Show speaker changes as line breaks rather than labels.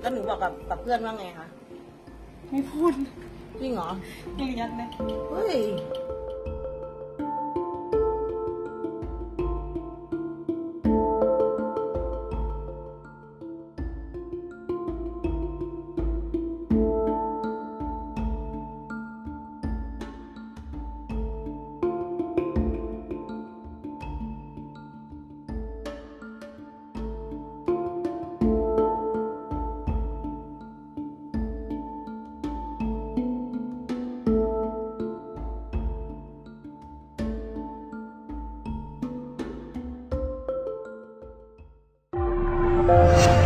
แล้วหนูบอกกับเพื่อนว่าไงคะ
ไม่พูด
จริงเหรอ
ยังยัดเลย
เฮ้ย
Bye.